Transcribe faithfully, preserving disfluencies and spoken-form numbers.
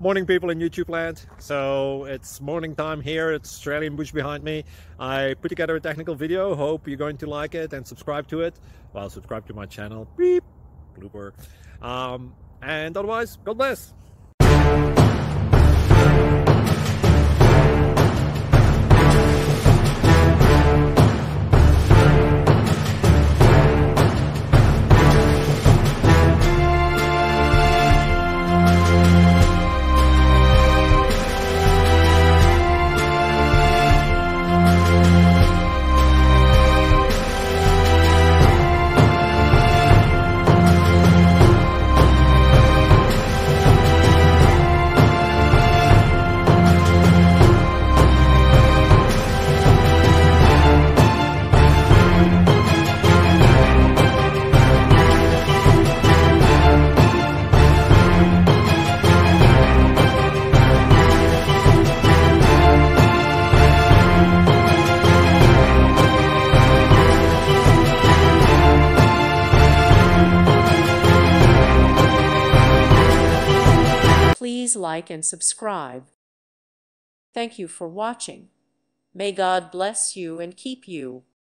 Morning, people in YouTube land. So it's morning time here. It's Australian bush behind me. I put together a technical video. Hope you're going to like it and subscribe to it. Well, subscribe to my channel. Beep. Blooper. Um, and otherwise, God bless. Please like and subscribe. Thank you for watching. May God bless you and keep you.